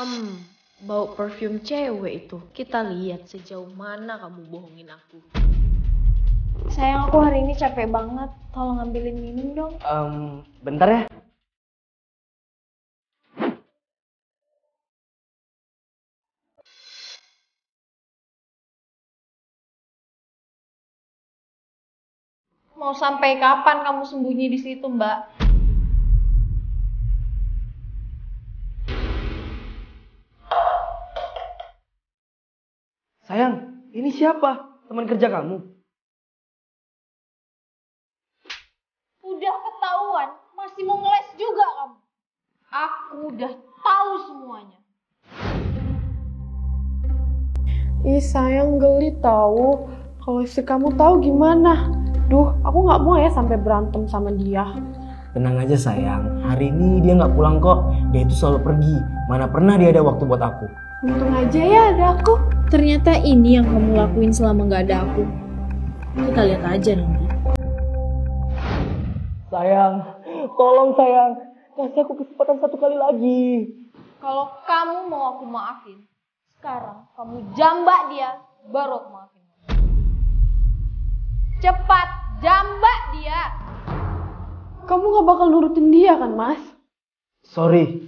Bau parfum cewek itu. Kita lihat sejauh mana kamu bohongin aku. Sayang, aku hari ini capek banget. Tolong ambilin minum dong. Bentar ya. Mau sampai kapan kamu sembunyi di situ, Mbak? Sayang, ini siapa? Teman kerja kamu? Udah ketahuan, masih mau ngeles juga kamu. Aku udah tahu semuanya. Ih sayang, geli tahu. Kalau istri kamu tahu gimana? Duh, aku nggak mau ya sampai berantem sama dia. Tenang aja sayang, hari ini dia nggak pulang kok. Dia itu selalu pergi. Mana pernah dia ada waktu buat aku. Untung aja ya ada aku. Ternyata ini yang kamu lakuin selama gak ada aku. Kita lihat aja nanti. Sayang, tolong sayang. Kasih aku kesempatan satu kali lagi. Kalau kamu mau aku maafin, sekarang kamu jambak dia, baru aku maafin. Cepat, jambak dia. Kamu nggak bakal nurutin dia kan, Mas? Sorry.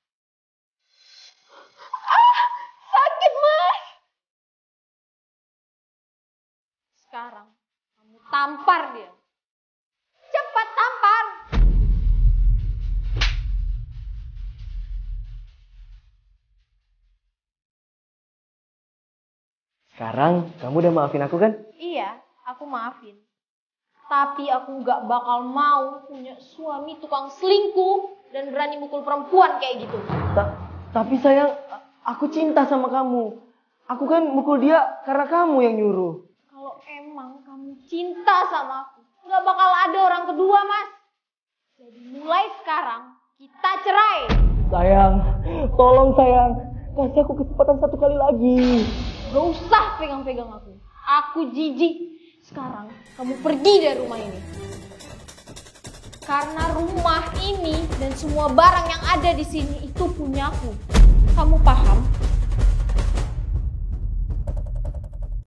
Sakit, Mas. Sekarang kamu tampar dia. Cepat tampar. Sekarang kamu udah maafin aku kan? Iya, aku maafin. Tapi aku gak bakal mau punya suami tukang selingkuh dan berani mukul perempuan kayak gitu. Tapi sayang, aku cinta sama kamu. Aku kan mukul dia karena kamu yang nyuruh. Kalau emang kamu cinta sama aku, gak bakal ada orang kedua, Mas. Jadi mulai sekarang, kita cerai. Sayang, tolong sayang. Kasih aku kesempatan satu kali lagi. Gak usah pegang-pegang aku. Aku jijik. Sekarang kamu pergi dari rumah ini. Karena rumah ini dan semua barang yang ada di sini itu punyaku. Kamu paham?